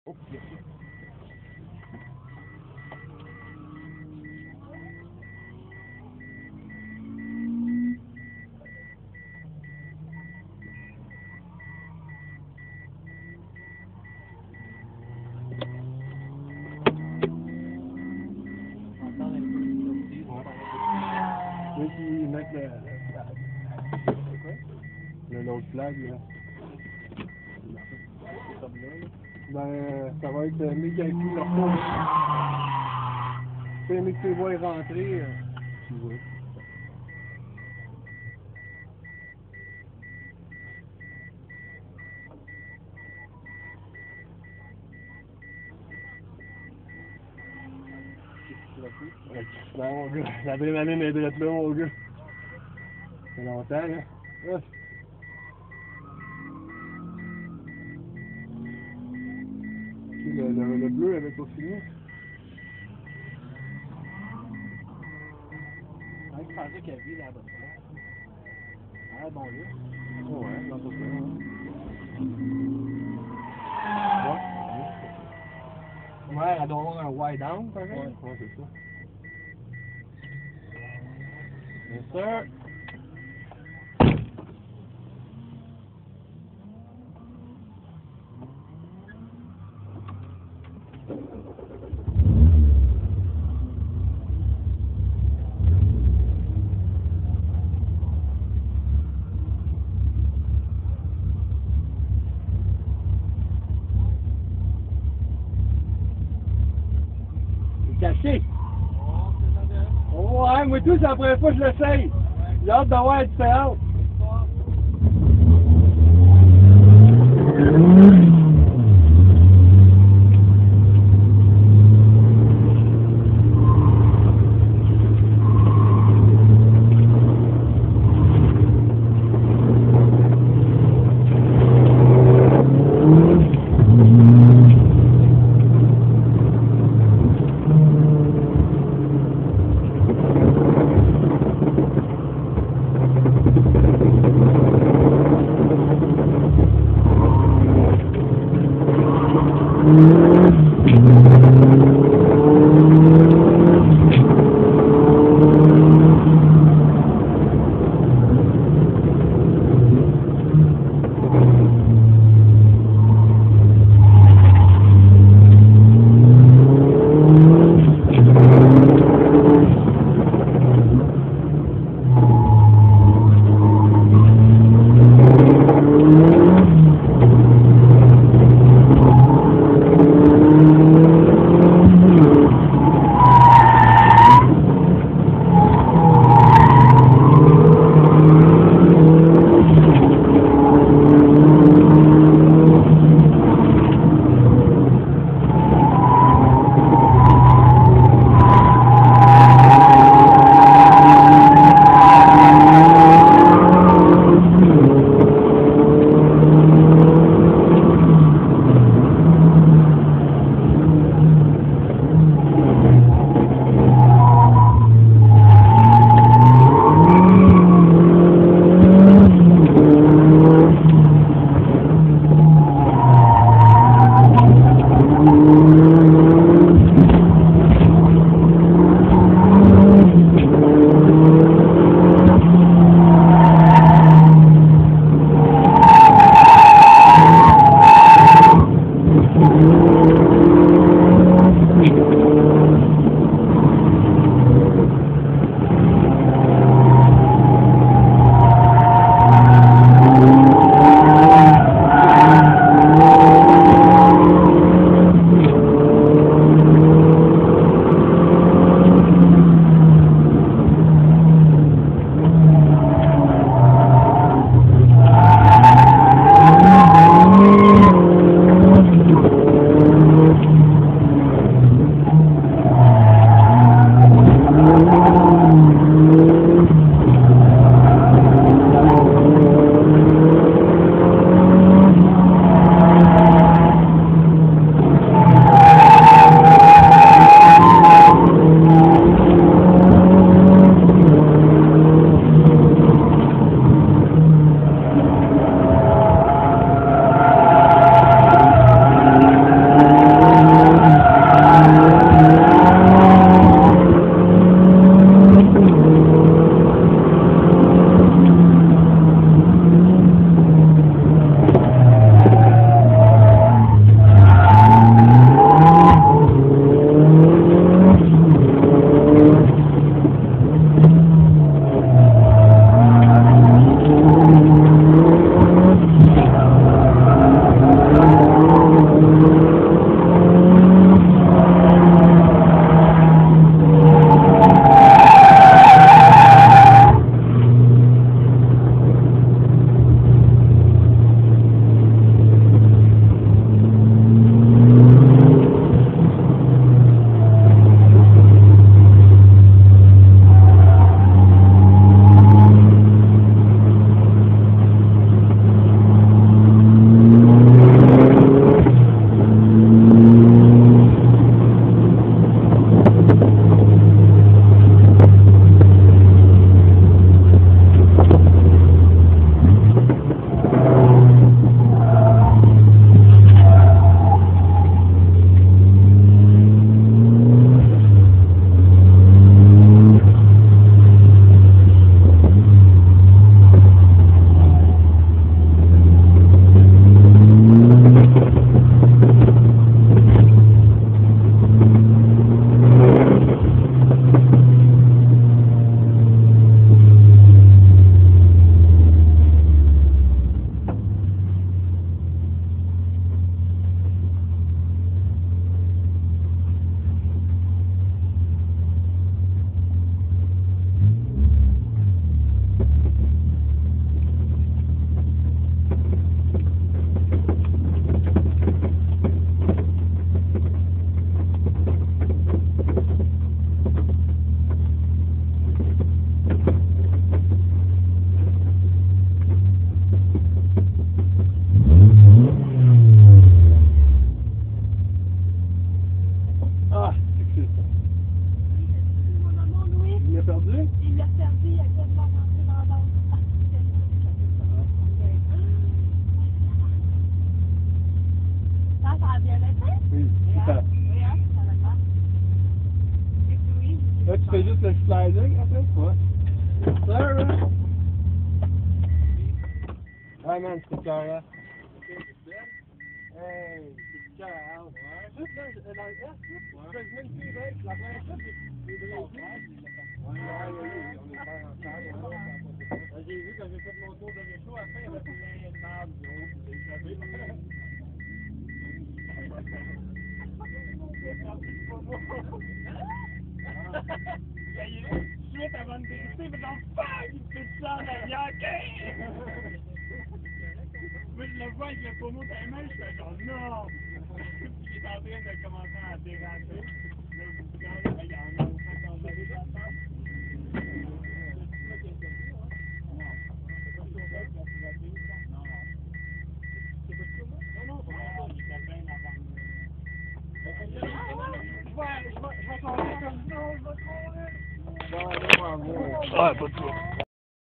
Ils mettent l'autre flag là. Ben, ça va être mes calculs leur tour. C'est mes que tu vois rentrer. Tu vois. Ben, mon gars, la adrénaline est drette là, mon gars. C'est longtemps, là. Ah. Le bleu avait pas fini. Ouais, je pensais qu'il y avait la bonne place. Ah, bon, là. Oh, ouais, non, pas ça. Ouais, elle doit avoir un wide down, pareil. Ouais, c'est ça. Yes, sir. Caché! Ouais, moi tout, c'est la première fois que je l'essaye. J'ai hâte d'avoir la différence. Oui, c'est ça. Là, tu fais juste le sliding, en fait? Ouais. There, là. Ouais, man, c'est carré. Hey, c'est carré. Ouais. Juste là, dans le S, là, je fais même plus vite. La première fois, j'ai vu. Ouais, on est pas ensemble. J'ai vu quand j'ai fait mon tour de réchaud, à la fin, il y avait plein de marde, j'ai échappé. Suite avant de débuter, mais genre, fuck, il te fait ça en arrière. Moi, je le vois avec le pommeau dans les mains, je fais genre, non! Puis il est en train de commencer à déraper. Là, vous regardez, il y en a autant qu'on va aller dans la table. Non, non, il était bien avant nous. Je vais tomber comme ça, je vais tomber. Ouais, pas de trouble.